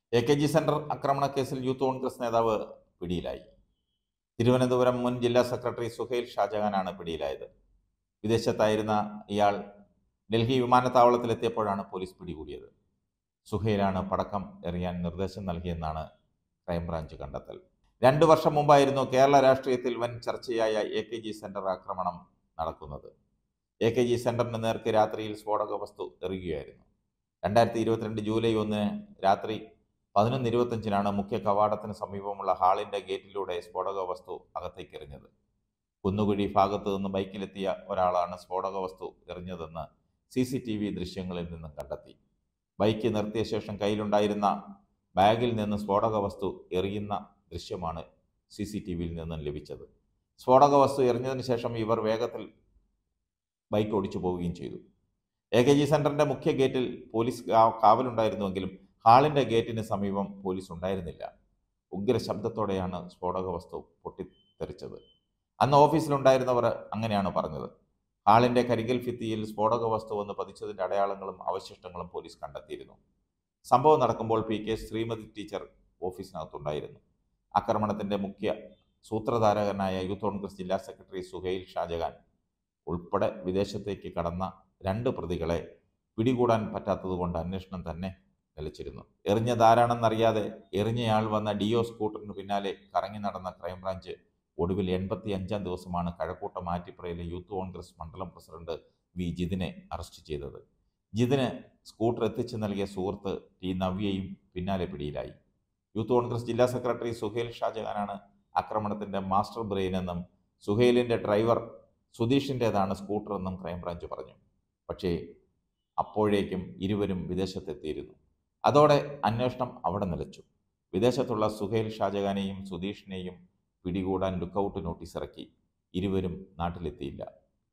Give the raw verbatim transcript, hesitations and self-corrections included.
A K G centre ആക്രമണക്കേസിൽ youth Congress നേതാവ് പിടിയിലായി. തിരുവനന്തപുരം മുൻ ജില്ലാ സെക്രട്ടറി സുഹൈൽ ഷാജഹാനാണ് പിടിയിലായത്. വിദേശത്തായിരുന്ന ഇയാൾ ഡൽഹി വിമാനത്താവളത്തിലെത്തിയപ്പോഴാണ് പോലീസ് പിടികൂടിയത്. സുഹൈലാണ് പടക്കം എറിയാൻ നിർദ്ദേശം നൽകിയെന്നാണ് ക്രൈംബ്രാഞ്ച് കണ്ടെത്തൽ. രണ്ടു വർഷം മുമ്പായിരുന്നു കേരള രാഷ്ട്രീയത്തിൽ വൻ ചർച്ചയായ എ കെ ജി സെന്റർ ആക്രമണം നടക്കുന്നത്. എ കെ ജി സെന്ററിന് നേർക്ക് രാത്രിയിൽ സ്ഫോടക വസ്തു എറിയുകയായിരുന്നു. രണ്ടായിരത്തി ഇരുപത്തിരണ്ട് ജൂലൈ ഒന്നിന് രാത്രി പതിനൊന്ന് ഇരുപത്തഞ്ചിനാണ് മുഖ്യ കവാടത്തിന് സമീപമുള്ള ഹാളിന്റെ ഗേറ്റിലൂടെ സ്ഫോടക വസ്തു അകത്തേക്ക് എറിഞ്ഞത്. കുന്നുകുഴി ഭാഗത്തു നിന്ന് ബൈക്കിലെത്തിയ ഒരാളാണ് സ്ഫോടക വസ്തു എറിഞ്ഞതെന്ന് സി സി ടി വി ദൃശ്യങ്ങളിൽ നിന്നും കണ്ടെത്തി. ബൈക്ക് നിർത്തിയ ശേഷം കയ്യിലുണ്ടായിരുന്ന ബാഗിൽ നിന്ന് സ്ഫോടക വസ്തു എറിയുന്ന ദൃശ്യമാണ് സി സി ടി വിയിൽ നിന്നും ലഭിച്ചത്. സ്ഫോടക വസ്തു എറിഞ്ഞതിന് ശേഷം ഇവർ വേഗത്തിൽ ബൈക്ക് ഓടിച്ചു പോവുകയും ചെയ്തു. എ കെ ജി സെന്ററിന്റെ മുഖ്യ ഗേറ്റിൽ പോലീസ് കാവലുണ്ടായിരുന്നുവെങ്കിലും ഹാളിന്റെ ഗേറ്റിന് സമീപം പോലീസ് ഉണ്ടായിരുന്നില്ല. ഉഗ്ര ശബ്ദത്തോടെയാണ് സ്ഫോടക വസ്തു പൊട്ടിത്തെറിച്ചത്. അന്ന് ഓഫീസിലുണ്ടായിരുന്നവർ അങ്ങനെയാണ് പറഞ്ഞത്. ഹാളിന്റെ കരികൽ ഭിത്തിയിൽ സ്ഫോടക വസ്തു വന്ന് പതിച്ചതിന്റെ അടയാളങ്ങളും അവശിഷ്ടങ്ങളും പോലീസ് കണ്ടെത്തിയിരുന്നു. സംഭവം നടക്കുമ്പോൾ പി കെ ശ്രീമതി ടീച്ചർ ഓഫീസിനകത്തുണ്ടായിരുന്നു. ആക്രമണത്തിന്റെ മുഖ്യ സൂത്രധാരകനായ യൂത്ത് കോൺഗ്രസ് ജില്ലാ സെക്രട്ടറി സുഹൈൽ ഷാജഹാൻ ഉൾപ്പെടെ വിദേശത്തേക്ക് കടന്ന രണ്ട് പ്രതികളെ പിടികൂടാൻ പറ്റാത്തതുകൊണ്ട് അന്വേഷണം തന്നെ നിലച്ചിരുന്നു. എറിഞ്ഞതാരാണെന്നറിയാതെ എറിഞ്ഞയാൾ വന്ന ഡിയോ സ്കൂട്ടറിന് പിന്നാലെ കറങ്ങി നടന്ന ക്രൈംബ്രാഞ്ച് ഒടുവിൽ എൺപത്തി അഞ്ചാം ദിവസമാണ് കഴക്കൂട്ടം ആറ്റിപ്പുറയിലെ യൂത്ത് കോൺഗ്രസ് മണ്ഡലം പ്രസിഡന്റ് വി ജിതിനെ അറസ്റ്റ് ചെയ്തത്. ജിതിന് സ്കൂട്ടർ എത്തിച്ചു നൽകിയ സുഹൃത്ത് ടി നവ്യയും പിന്നാലെ പിടിയിലായി. യൂത്ത് കോൺഗ്രസ് ജില്ലാ സെക്രട്ടറി സുഹൈൽ ഷാജഹാനാണ് ആക്രമണത്തിന്റെ മാസ്റ്റർ ബ്രെയിനെന്നും സുഹൈലിന്റെ ഡ്രൈവർ സുധീഷിൻ്റെതാണ് സ്കൂട്ടറെന്നും ക്രൈംബ്രാഞ്ച് പറഞ്ഞു. പക്ഷേ അപ്പോഴേക്കും ഇരുവരും വിദേശത്തെത്തിയിരുന്നു. അതോടെ അന്വേഷണം അവിടെ നിലച്ചു. വിദേശത്തുള്ള സുഹൈൽ ഷാജഹാനെയും സുധീഷിനെയും പിടികൂടാൻ ലുക്കൌട്ട് നോട്ടീസ് ഇറക്കി. ഇരുവരും നാട്ടിലെത്തിയില്ല.